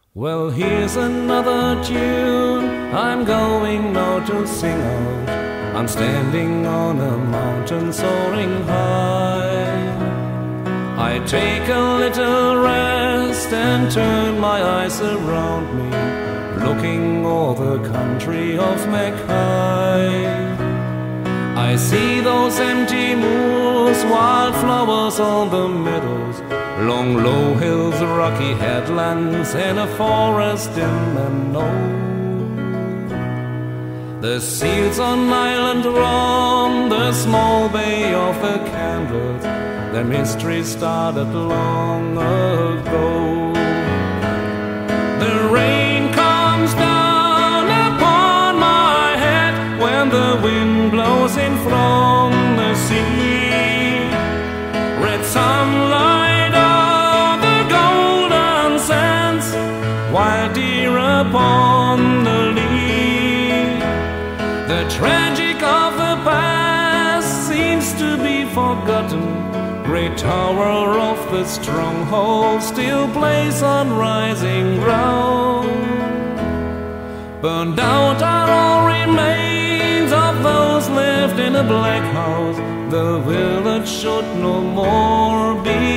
Well, here's another tune I'm going now to sing out. I'm standing on a mountain soaring high. I take a little rest and turn my eyes around me, looking over the country of Mackay. I see those empty moors, wildflowers on the meadows, long low hills, rocky headlands, and a forest dim and low. The seals on Island Rum, the small bay of the candles, their mystery started long ago. The rain comes down upon my head when the wind blows in from the sea. Red sunlight of the golden sands, wild deer upon the lea. The tragic of the past seems to be forgotten. Great tower of the stronghold still plays on rising ground. Burned out are all remains of those left in a black house. The village should no more be